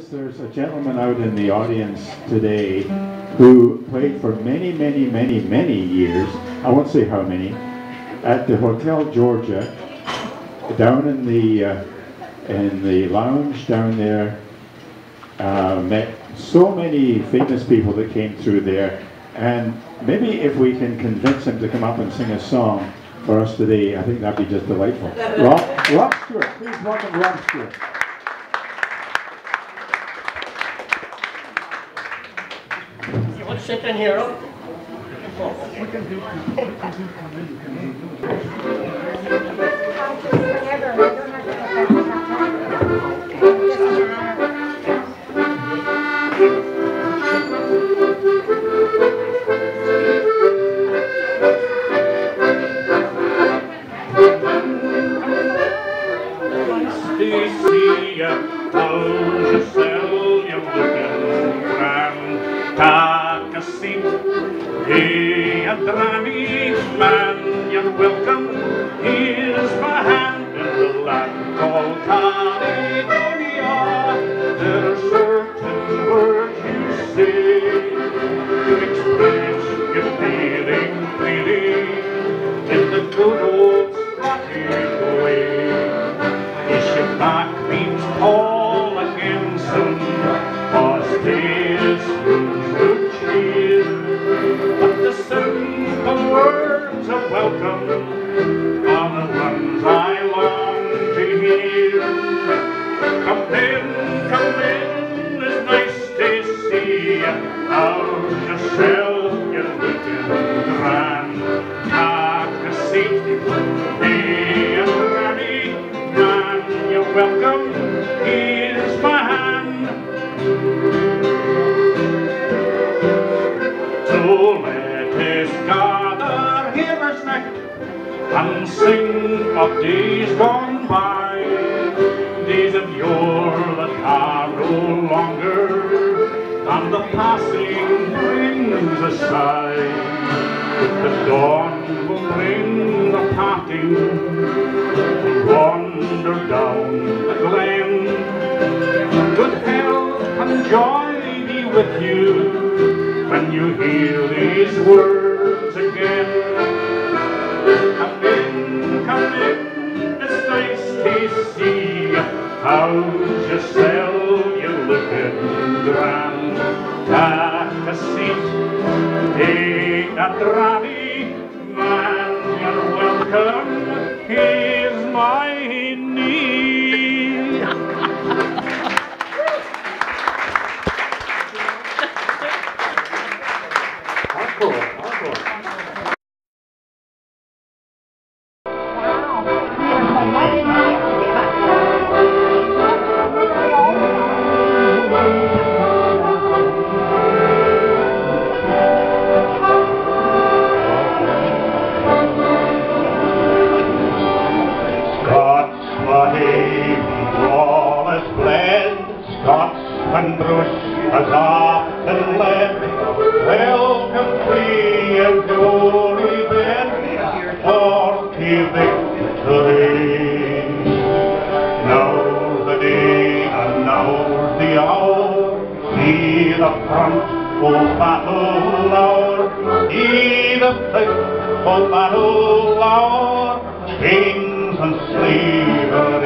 noticed there's a gentleman out in the audience today who played for many, many, many, many years, I won't say how many, at the Hotel Georgia, down in the lounge down there. Met so many famous people that came through there, and maybe if we can convince him to come up and sing a song for us today, I think that'd be just delightful. Rob Stuart, please welcome Rob Stuart. You want to sit in here, Rob? We can do Hey, a drammy man, you're welcome. Here's my hand in the land called Caledonia. There are certain words you say to express your feeling freely in the good old Scottish way. Is your back means all against them, or stays through cheer? But the simple words of welcome are the ones I long to hear. Come in, it's nice to see you. How's yourself, you're looking grand. Take a seat, hey, and Granny, man, you're welcome. Here's my hand. So let us gather here this night and sing of days gone by, days of yore that are no longer, and the passing brings a sigh. The dawn will bring the parting, to wander down the glen. Good health and joy be with you when you hear these words again. Come in, it's nice to see you. How's yourself, you're looking grand. Take a seat, take a drammy, man, you're welcome. Here's my knee. Scots and Bruce has often led. Welcome free and glory then, forty victory. Now's the day and now's the hour. See the front, full battle hour. See the thick, full battle hour. Chains and sleeves